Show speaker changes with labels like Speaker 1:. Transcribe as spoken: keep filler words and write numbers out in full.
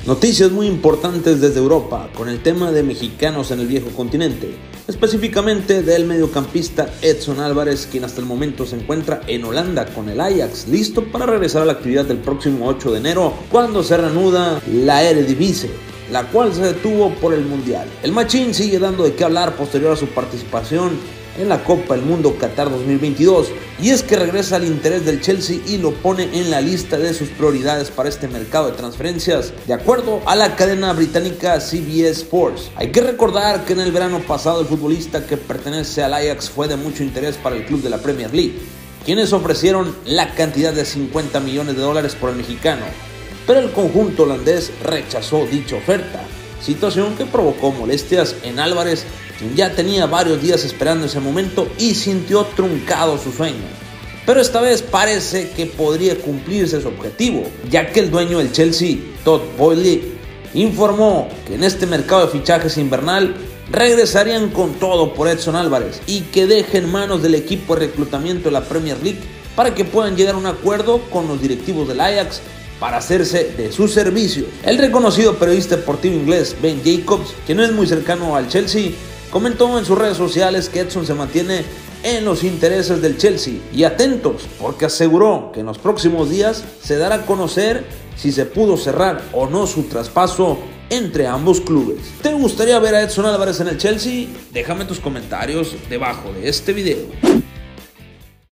Speaker 1: Noticias muy importantes desde Europa con el tema de mexicanos en el viejo continente, específicamente del mediocampista Edson Álvarez, quien hasta el momento se encuentra en Holanda con el Ajax, listo para regresar a la actividad del próximo ocho de enero, cuando se reanuda la Eredivisie, la cual se detuvo por el Mundial. El machín sigue dando de qué hablar posterior a su participación en la Copa del Mundo Qatar dos mil veintidós, y es que regresa al interés del Chelsea y lo pone en la lista de sus prioridades para este mercado de transferencias, de acuerdo a la cadena británica C B S Sports. Hay que recordar que en el verano pasado el futbolista que pertenece al Ajax fue de mucho interés para el club de la Premier League, quienes ofrecieron la cantidad de cincuenta millones de dólares por el mexicano, pero el conjunto holandés rechazó dicha oferta, situación que provocó molestias en Álvarez, quien ya tenía varios días esperando ese momento y sintió truncado su sueño. Pero esta vez parece que podría cumplirse su objetivo, ya que el dueño del Chelsea, Todd Boehly, informó que en este mercado de fichajes invernal regresarían con todo por Edson Álvarez y que deje en manos del equipo de reclutamiento de la Premier League para que puedan llegar a un acuerdo con los directivos del Ajax para hacerse de sus servicios. El reconocido periodista deportivo inglés Ben Jacobs, quien no es muy cercano al Chelsea, comentó en sus redes sociales que Edson se mantiene en los intereses del Chelsea, y atentos porque aseguró que en los próximos días se dará a conocer si se pudo cerrar o no su traspaso entre ambos clubes. ¿Te gustaría ver a Edson Álvarez en el Chelsea? Déjame tus comentarios debajo de este video.